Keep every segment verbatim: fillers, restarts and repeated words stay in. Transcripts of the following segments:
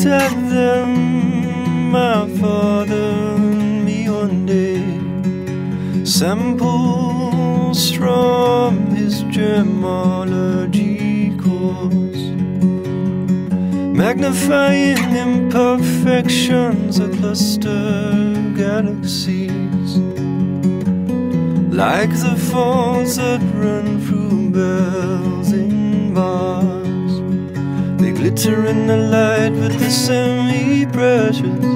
tell them my father and me one day. Samples from his gemology course, magnifying imperfections of cluster galaxies, like the faults that run through bells in bars. They glitter in the light with the semi-precious,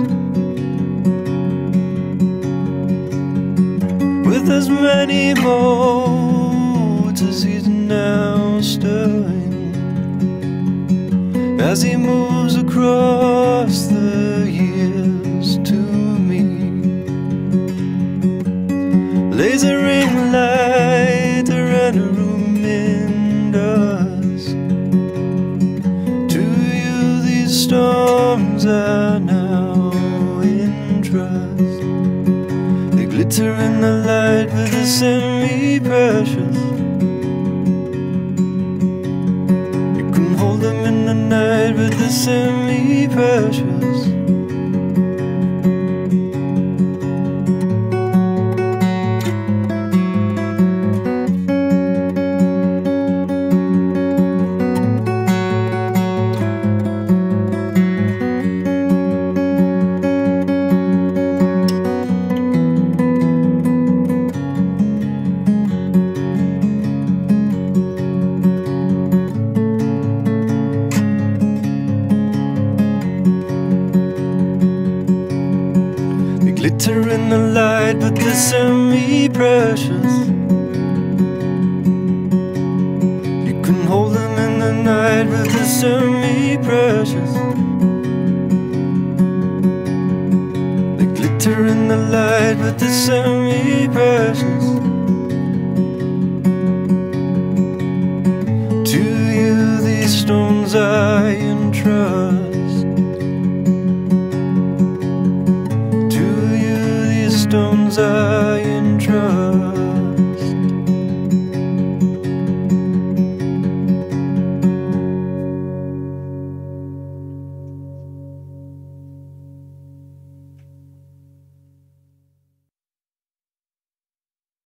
with as many modes as he's now stirring, as he moves across the years to me. Lasering lighter and a room in dusk. To you these storms are now in trust. They glitter in the light with the semi-precious. You can hold them in the night with the semi-precious. Glitter in the light with the semi-precious. You can hold them in the night with the semi-precious. They glitter in the light with the semi-precious. To you these stones I entrust.